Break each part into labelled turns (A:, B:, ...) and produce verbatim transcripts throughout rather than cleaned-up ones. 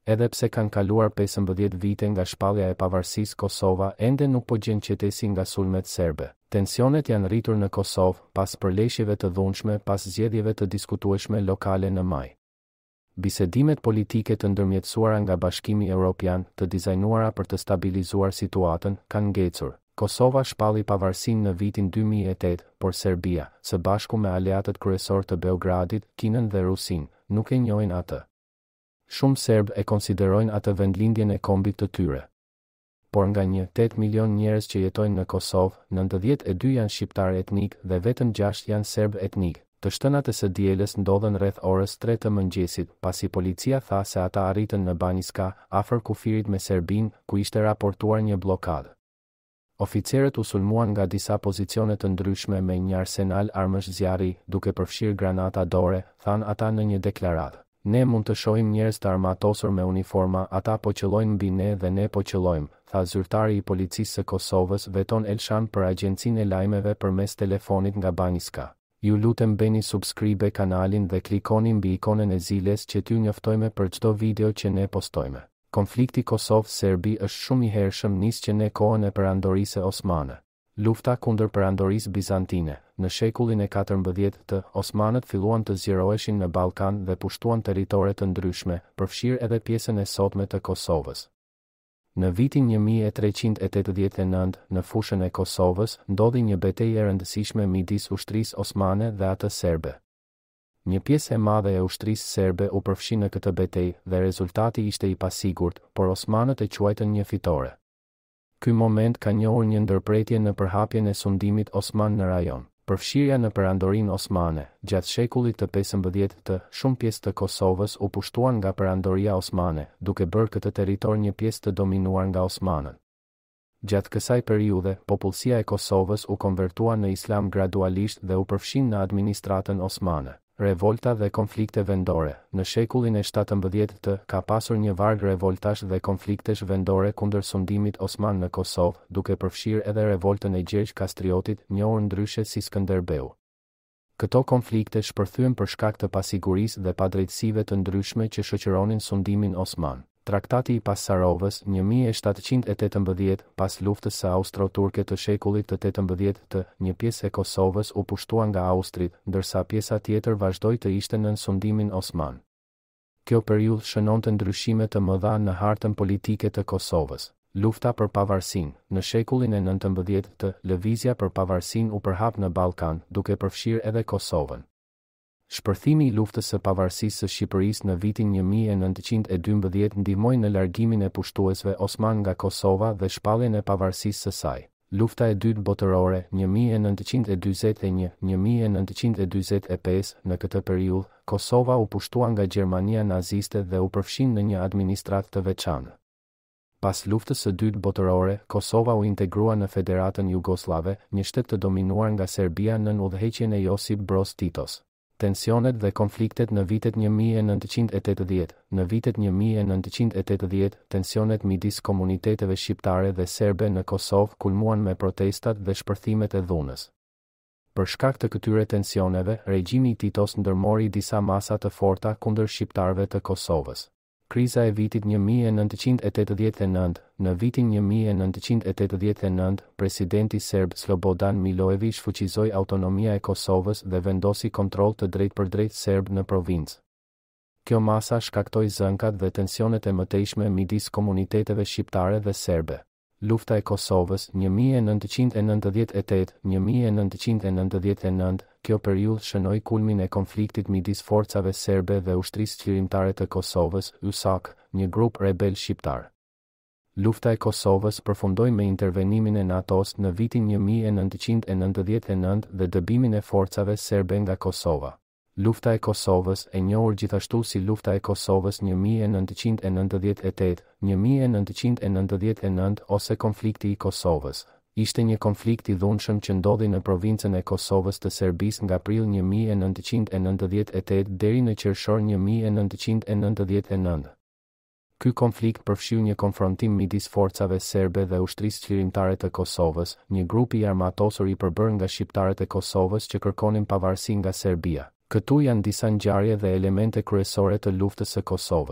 A: Edhe pse kanë kaluar pesëmbëdhjetë vite nga shpallja e pavarësisë, Kosova ende nuk po gjen qetesi nga sulmet serbe. Tensionet janë rritur në Kosovë pas përleshjeve të dhunshme, pas zgjedhjeve të diskutueshme lokale në maj. Bisedimet politike të ndërmjetësuara nga Bashkimi Europian, të dizajnuara për të stabilizuar situatën, kanë ngecur. Kosova shpalli pavarësinë në vitin dy mijë e tetë, por Serbia, së bashku me aleatët kryesor të Beogradit, Kinën dhe Rusinë, nuk e njohin atë. Shumë serbë e konsiderojnë atë vendlindjen e kombit të tyre. Por nga një tetë milion njerëz që jetojnë në Kosovë, nëntëdhjetë e dy janë shqiptar etnik dhe vetëm gjashtë janë serb etnik. Të shtënat e së dielës ndodhen rreth orës tre të mëngjesit, pasi policia tha se ata arritën në Banjiska, afër kufirit me Serbinë, ku ishte raportuar një blokadë. Oficerët u sulmuan nga disa pozicione të ndryshme me një arsenal armësh zjarri, duke përfshirë granata dore, than ata në një deklaratë. Ne mund të shohim njerëz të armatosur me uniforma, ata po qëllojnë mbi ne dhe ne po qëllojmë, tha zyrtari i policisë së Kosovës Veton Elshan për agjencinë e lajmeve përmes telefonit nga Banjiska. Ju lutem bëni subscribe kanalin dhe klikoni mbi ikonën e ziles që t'ju njoftojmë për çdo video që ne postojmë. Konflikti Kosovë-Serbi është shumë i hershëm nis që në kohën e perandorisë osmane. Lufta kundër perandorisë bizantine. Në shekullin e katërmbëdhjetë të, osmanët filluan të zgjeroheshin në Ballkan dhe pushtuan territore të ndryshme, përfshirë edhe pjesën e sotme të Kosovës. Në vitin një mijë e treqind e tetëdhjetë e nëntë, në fushën e Kosovës, ndodhi një betejë e rëndësishme midis ushtrisë osmane dhe atë serbe. Një pjesë e madhe e ushtrisë serbe u përfshi në këtë betejë dhe rezultati ishte i pasigurt, por osmanët e quajtën një fitore. Ky moment ka njohur një ndërprerje në përhapjen e sundimit osman në rajon. Përfshirja në perandorinë osmane, gjatë shekullit të pesëmbëdhjetë të, shumë pjesë të Kosovës u pushtuan nga perandoria osmane, duke bërë këtë territor një pjesë të dominuar nga osmanët. Gjatë kësaj periudhe, popullsia e Kosovës u konvertua në islam gradualisht dhe u përfshin në administratën osmane. Revolta dhe konflikte vendore. Në shekullin e shtatëmbëdhjetë të, ka pasur një varg revoltash dhe konfliktesh vendore kundër sundimit osman në Kosovë, duke përfshirë edhe revoltën e Gjergj Kastriotit, njohur ndryshe si Skënderbeu. Këto konflikte shpërthyen për shkak të pasigurisë dhe padrejtësive të ndryshme që shoqëronin sundimin osman. Traktati i Pasarovës, një mijë e shtatëqind e tetëmbëdhjetë, pas luftës së austro-turke të shekullit të tetëmbëdhjetë të, një pjesë e Kosovës u pushtua nga Austrit, ndërsa pjesa tjetër vazhdoi të ishte nën sundimin osman. Kjo periudhë shënonte ndryshime të mëdha në hartën politike të Kosovës. Lufta për pavarësinë. Në shekullin e nëntëmbëdhjetë të, lëvizja për pavarësinë u përhap në Ballkan, duke përfshirë edhe Kosovën. Shpërthimi i luftës së pavarësisë së Shqipërisë në vitin një mijë e nëntëqind e dymbëdhjetë ndihmoi në largimin e pushtuesve osman nga Kosova dhe shpalljen e pavarësisë së saj. Lufta e dytë botërore, një mijë e nëntëqind e dyzet e një - një mijë e nëntëqind e dyzet e pesë, në këtë periudhë, Kosova u pushtua nga Gjermania naziste dhe u përfshin në një administratë të veçantë. Pas luftës së dytë botërore, Kosova u integrua në Federatën Jugoslave, një shtet të dominuar nga Serbia nën udhëheqjen e Josip Broz Titos. Tensionet dhe konfliktet në vitet një mijë e nëntëqind e tetëdhjetë. Në vitet një mijë e nëntëqind e tetëdhjetë, tensionet midis komuniteteve shqiptare dhe serbe në Kosovë kulmuan me protestat dhe shpërthimet e dhunës. Për shkak të këtyre tensioneve, regjimi i Titos ndërmori disa masa të forta kundër shqiptarëve të Kosovës. Kriza e vitit një mijë e nëntëqind e tetëdhjetë e nëntë. Në vitin një mijë e nëntëqind e tetëdhjetë e nëntë, presidenti serb Slobodan Milojević fuqizoi autonomia e Kosovës dhe vendosi kontroll të drejtpërdrejtë serb në provincë. Kjo masa shkaktoi zënkat dhe tensionet e mëtejshme midis komuniteteve shqiptare dhe serbe. Lufta e Kosovës, një mijë e nëntëqind e nëntëdhjetë e tetë - një mijë e nëntëqind e nëntëdhjetë e nëntë, kjo periudhë shënoi kulmin e konfliktit midis forcave serbe dhe ushtrisë çlirimtare të Kosovës, U S A K, një grup rebel shqiptar. Lufta e Kosovës përfundoi me intervenimin e NATO-s në vitin një mijë e nëntëqind e nëntëdhjetë e nëntë dhe dëbimin e forcave serbe nga Kosova. Lufta e Kosovës, e njohur gjithashtu si Lufta e Kosovës një mijë e nëntëqind e nëntëdhjetë e tetë - një mijë e nëntëqind e nëntëdhjetë e nëntë ose Konflikti i Kosovës, ishte një konflikt i dhunshëm që ndodhi në provincën e Kosovës të Serbisë nga prill një mijë e nëntëqind e nëntëdhjetë e tetë deri në qershor një mijë e nëntëqind e nëntëdhjetë e nëntë. Ky konflikt përfshiu një konfrontim midis forcave serbe dhe ushtrisë çlirimtare të Kosovës, një grup i armatosur i përbërë nga shqiptarët e Kosovës që kërkonin pavarësi nga Serbia. Këtu janë disa ngjarje dhe elemente kryesore të luftës së Kosovës.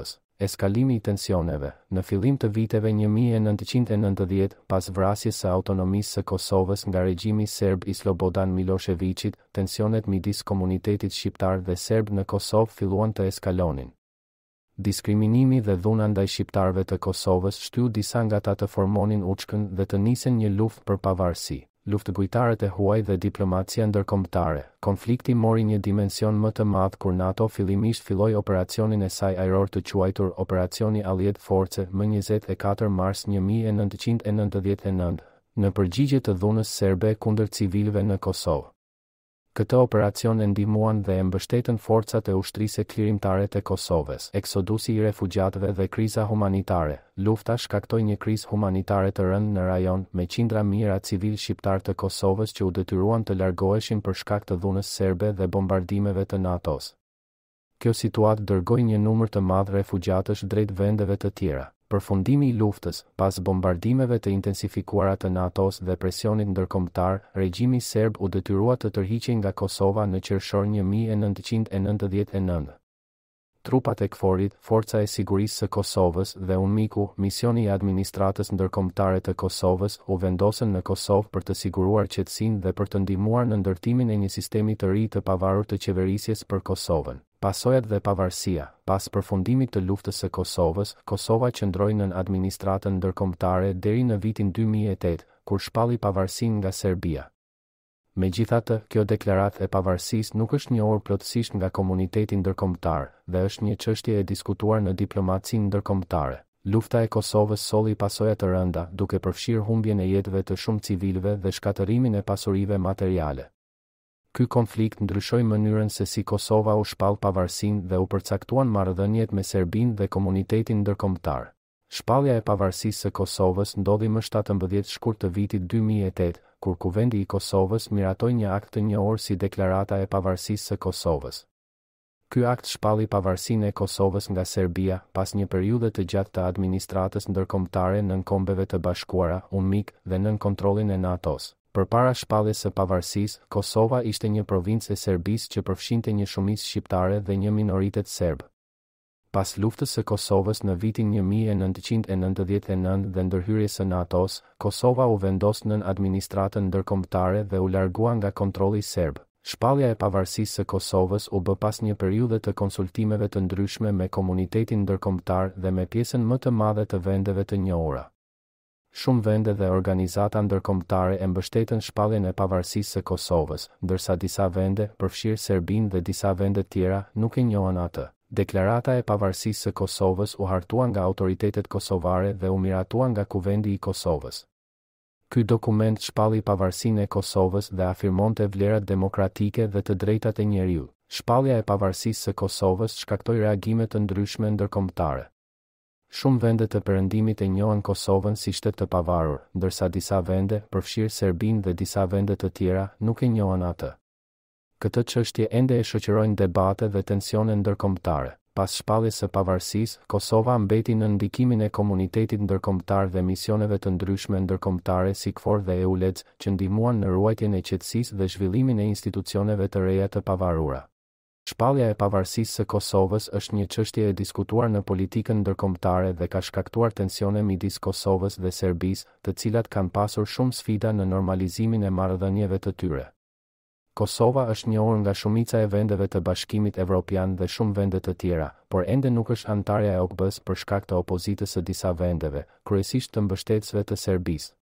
A: Eskalimi i tensioneve. Në fillim të viteve një mijë e nëntëqind e nëntëdhjetë, pas vrasjes së autonomisë së Kosovës nga regjimi serb i Slobodan Miloševićit, tensionet midis komunitetit shqiptar dhe serb në Kosovë filluan të eskalonin. Diskriminimi dhe dhuna ndaj shqiptarëve të Kosovës shtyu disa nga ata të formonin uçkën dhe të nisen një luftë për pavarësi. Luftëgujtarët e huaj dhe diplomacia ndërkombëtare. Konflikti mori një dimension më të madh kur NATO fillimisht filloi operacionin e saj ajror të quajtur Operacioni Allied Force më njëzet e katër mars një mijë e nëntëqind e nëntëdhjetë e nëntë, në përgjigje të dhunës serbe kundër civilëve në Kosovë. Këtë operacion e ndihmuan dhe e mbështetën forcat e ushtrisë klirimtare të Kosovës. Eksodusi i refugjatëve dhe kriza humanitare. Lufta shkaktoi një krizë humanitare të rëndë në rajon, me qindra mijëra civil shqiptar të Kosovës që u detyruan të largoheshin për shkak të dhunës serbe dhe bombardimeve të NATO-s. Kjo situatë dërgoi një numër të madh refugjatësh drejt vendeve të tjera. Përfundimi i luftës, pas bombardimeve të intensifikuara të NATO-s dhe presionit ndërkombëtar, regjimi serb u detyrua të tërhiqej nga Kosova në qershor një mijë e nëntëqind e nëntëdhjetë e nëntë. Trupat e KFOR-it, Forca e Sigurisë së Kosovës dhe UNMIK-u, misioni i administratës ndërkombëtare të Kosovës, u vendosën në Kosovë për të siguruar qetësinë dhe për të ndihmuar në ndërtimin e një sistemi të ri të pavarur të qeverisjes për Kosovën. Pasojat dhe pavarësia. Pas përfundimit të luftës së Kosovës, Kosova qëndroi nën administratën ndërkombëtare deri në vitin dy mijë e tetë, kur shpalli pavarësinë nga Serbia. Megjithatë, kjo deklaratë e pavarësisë nuk është njohur plotësisht nga komuniteti ndërkombëtar dhe është një çështje e diskutuar në diplomacinë ndërkombëtare. Lufta e Kosovës solli pasoja të rënda, duke përfshirë humbjen e jetëve të shumë civilëve dhe shkatërimin e pasurive materiale. Ky konflikt ndryshoi mënyrën se si Kosova u shpall pavarësinë dhe u përcaktuan marrëdhëniet me Serbinë dhe komunitetin ndërkombëtar. Shpallja e pavarësisë së Kosovës ndodhi më shtatëmbëdhjetë shkurt të vitit dy mijë e tetë, kur Kuvendi i Kosovës miratoi një akt të njohur si Deklarata e Pavarësisë së Kosovës. Ky akt shpalli pavarësinë e Kosovës nga Serbia pas një periudhe të gjatë të administratës ndërkombëtare nën Kombeve të Bashkuara, UNMIK, dhe nën kontrollin e NATO-s. Përpara shpalljes së pavarësisë, Kosova ishte një provincë e Serbisë që përfshinte një shumicë shqiptare dhe një minoritet serb. Pas luftës së Kosovës në vitin një mijë e nëntëqind e nëntëdhjetë e nëntë dhe ndërhyrjes së NATO-s, Kosova u vendos nën administratën ndërkombëtare dhe u largua nga kontrolli serb. Shpallja e pavarësisë së Kosovës u bë pas një periudhe të konsultimeve të ndryshme me komunitetin ndërkombëtar dhe me pjesën më të madhe të vendeve të njohura. Shumë vende dhe organizata ndërkombëtare e mbështetën shpalljen e pavarësisë së Kosovës, ndërsa disa vende, përfshirë Serbinë dhe disa vende tjera, nuk e njohën atë. Deklarata e pavarësisë së Kosovës u hartua nga autoritetet kosovare dhe u miratua nga Kuvendi i Kosovës. Ky dokument shpalli pavarësinë e Kosovës dhe afirmonte vlerat demokratike dhe të drejtat e njeriut. Shpallja e pavarësisë së Kosovës shkaktoi reagime të ndryshme ndërkombëtare. Shumë vende të perëndimit e njohin Kosovën si shtet të pavarur, ndërsa disa vende, përfshirë Serbinë dhe disa vende të tjera, nuk e njohin atë. Këtë çështje ende e shoqërojnë debate dhe tensione ndërkombëtare. Pas shpalljes së pavarësisë, Kosova mbeti në ndikimin e komunitetit ndërkombëtar dhe misioneve të ndryshme ndërkombëtare si KFOR dhe EULEX, që ndihmuan në ruajtjen e qetësisë dhe zhvillimin e institucioneve të reja të pavarura. Shpallja e pavarësisë së Kosovës është një çështje e diskutuar në politikën ndërkombëtare dhe ka shkaktuar tensione midis Kosovës dhe Serbisë, të cilat kanë pasur shumë sfida në normalizimin e marrëdhënieve të tyre. Kosova është njohur nga shumica e vendeve të Bashkimit Evropian dhe shumë vende të tjera, por ende nuk është antarja e O K B-s për shkak të opozitës së disa vendeve, kryesisht të mbështetësve të Serbisë.